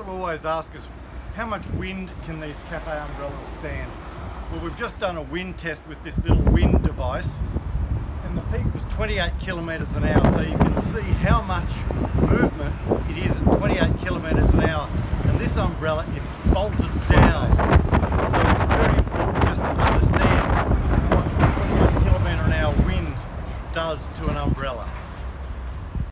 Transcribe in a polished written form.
People always ask us, how much wind can these cafe umbrellas stand? Well, we've just done a wind test with this little wind device, and the peak was 28 kilometres an hour, so you can see how much movement it is at 28 kilometres an hour. And this umbrella